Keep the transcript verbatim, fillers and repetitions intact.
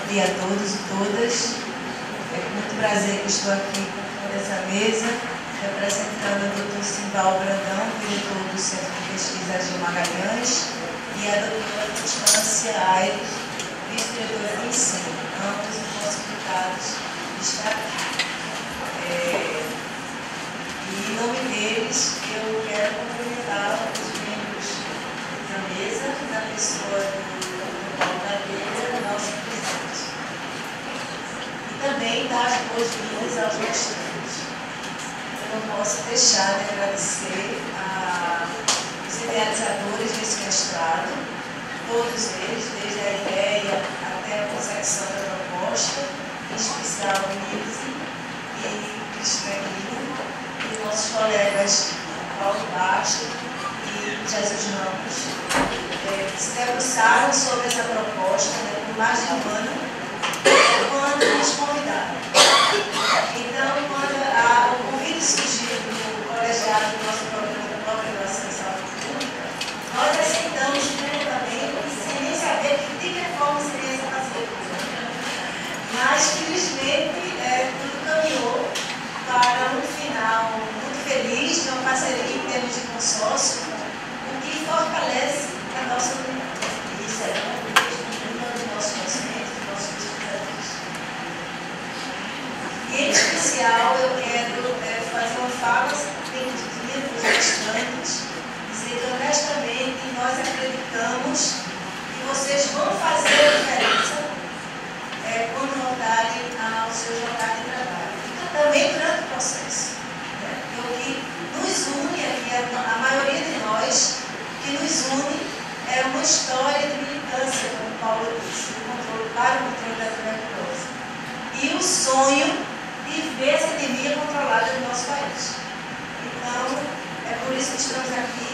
dia a todos e todas. É com muito prazer que estou aqui nessa mesa, representando o doutor Simval Brandão, diretor do Centro de Pesquisa Gil Magalhães, e a doutora Constância Aires, vice-diretora de ensino, ambos impossibilitados de estar aqui. É, e em nome deles, eu quero cumprimentar os membros da mesa, na pessoa do doutor Paulo Gadeira, nosso presidente. E também dar as boas-vindas aos mestrandos. Eu não posso deixar de agradecer aos idealizadores desse mestrado, todos eles, desde a ideia até a consecução da proposta, em especial o Nilce e Cristianinho, e nossos colegas Paulo Baixo e Jesus Ramos, é, que se debruçaram sobre essa proposta, né, por mais de um ano, quando nos convidaram. Então, quando a, o convite surgiu no colegiado do nosso programa de pós-graduação em saúde pública, nós aceitamos imediatamente, sem nem saber de que forma seria essa parceria. Mas, felizmente, é, tudo caminhou para um final muito feliz, de uma parceria em termos de consórcio, o que fortalece a nossa comunidade. Isso é uma dos nossos conhecimentos, dos nossos pesquisadores. E, em especial, eu quero é, fazer uma fala dividida para os mestrandos, dizer que, honestamente, nós acreditamos que vocês vão fazer a diferença é, quando voltarem ao seu local de trabalho. E também durante o processo. Né? E o que nos une aqui, a, a maioria de nós, que nos une é uma história de militância, como o Paulo disse, do controle, para o controle da tuberculose. E o sonho de ver essa epidemia controlada no nosso país. Então, é por isso que estamos aqui